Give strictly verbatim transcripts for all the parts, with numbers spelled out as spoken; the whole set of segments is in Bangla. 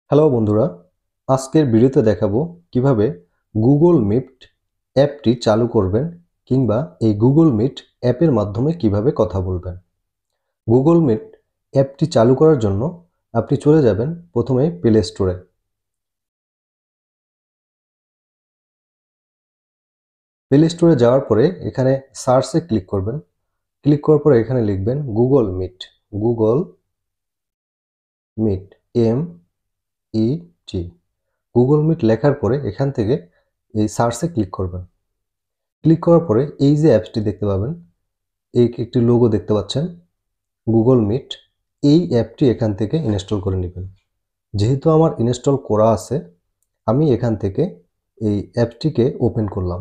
হ্যালো বন্ধুরা, আজকের ভিডিওতে দেখাবো কিভাবে গুগল মিট অ্যাপটি চালু করবেন কিংবা এই গুগল মিট অ্যাপের মাধ্যমে কিভাবে কথা বলবেন। গুগল মিট অ্যাপটি চালু করার জন্য আপনি চলে যাবেন প্রথমে প্লে স্টোরে। প্লে স্টোরে যাওয়ার পরে এখানে সার্চে ক্লিক করবেন। ক্লিক করার পরে এখানে লিখবেন Google Meet, Google Meet, M E T, Google Meet লেখার পরে এখান থেকে এই সার্চে ক্লিক করবেন। ক্লিক করার পরে এই যে অ্যাপসটি দেখতে পাবেন, এই একটি লোগো দেখতে পাচ্ছেন গুগল মিট, এই অ্যাপটি এখান থেকে ইনস্টল করে নেবেন। যেহেতু আমার ইনস্টল করা আছে, আমি এখান থেকে এই অ্যাপটিকে ওপেন করলাম।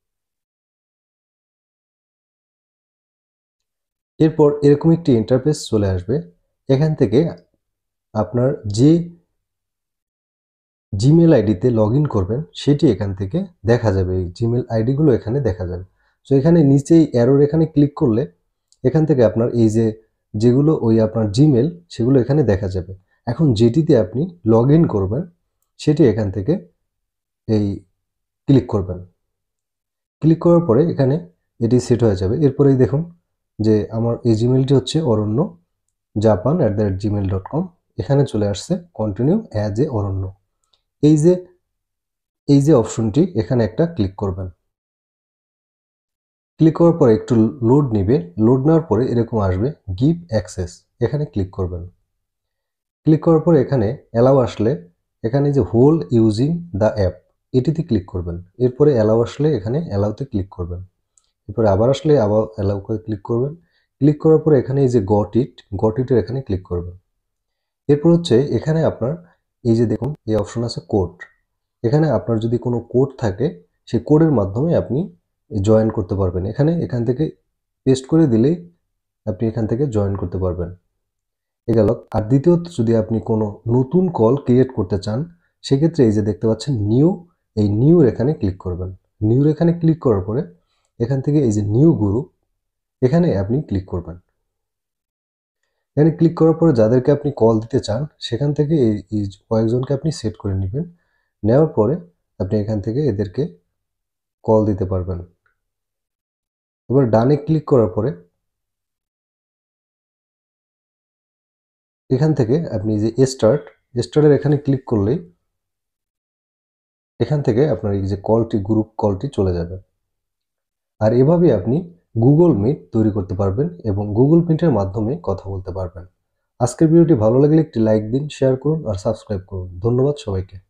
এরপর এরকম একটি ইন্টারফেস চলে আসবে। এখান থেকে আপনার যে জিমেল আইডিতে লগ ইন করবেন সেটি এখান থেকে দেখা যাবে। এই জিমেল আইডিগুলো এখানে দেখা যাবে। সো এখানে নিচেই অ্যারোর এখানে ক্লিক করলে এখান থেকে আপনার এই যে যেগুলো ওই আপনার জিমেল সেগুলো এখানে দেখা যাবে। এখন যেটিতে আপনি লগ ইন করবেন সেটি এখান থেকে এই ক্লিক করবেন। ক্লিক করার পরে এখানে এটি সেট হয়ে যাবে। এরপরেই দেখুন যে আমার এই জিমেলটি হচ্ছে Aranya Japan at the rate Gmail dot com. এখানে চলে আসছে কন্টিনিউ অ্যাজ এ অরণ্য। এই যে এই যে অপশনটি এখানে একটা ক্লিক করবেন। ক্লিক করার পরে একটু লোড নিবে। লোড নেওয়ার পরে এরকম আসবে গিভ অ্যাক্সেস, এখানে ক্লিক করবেন। ক্লিক করার পরে এখানে অ্যালাউ আসলে এখানে যে হোল ইউজিং দ্য অ্যাপ এটিতে ক্লিক করবেন। এরপরে অ্যালাউ আসলে এখানে অ্যালাউতে ক্লিক করবেন। এরপরে আবার আসলে আবার অ্যালাউ করে ক্লিক করবেন। ক্লিক করার পরে এখানে এই যে গট ইট, গট ইটের এখানে ক্লিক করবেন। এরপর হচ্ছে এখানে আপনার এই যে দেখুন এই অপশন আছে কোড। এখানে আপনার যদি কোনো কোড থাকে সেই কোডের মাধ্যমে আপনি জয়েন করতে পারবেন। এখানে এখান থেকে পেস্ট করে দিলেই আপনি এখান থেকে জয়েন করতে পারবেন। এ গেল। আর দ্বিতীয়ত যদি আপনি কোনো নতুন কল ক্রিয়েট করতে চান সেক্ষেত্রে এই যে দেখতে পাচ্ছেন নিউ, এই নিউর এখানে ক্লিক করবেন। নিউর এখানে ক্লিক করার পরে এখান থেকে এই যে নিউ গ্রুপ এখানে আপনি ক্লিক করবেন। এখানে ক্লিক করার পরে যাদেরকে আপনি কল দিতে চান সেখান থেকে এই কয়েকজনকে আপনি সেট করে নেবেন। নেওয়ার পরে আপনি এখান থেকে এদেরকে কল দিতে পারবেন। এবার ডানে ক্লিক করার পরে এখান থেকে আপনি যে স্টার্ট স্টার্টের এখানে ক্লিক করলেই এখান থেকে আপনার এই যে কলটি গ্রুপ কলটি চলে যাবে। আর এভাবে আপনি গুগল মিট তৈরি করতে পারবেন এবং গুগল মিটের মাধ্যমে কথা বলতে পারবেন। আজকের ভিডিওটি ভালো লাগলে একটি লাইক দিন, শেয়ার করুন আর সাবস্ক্রাইব করুন। ধন্যবাদ সবাইকে।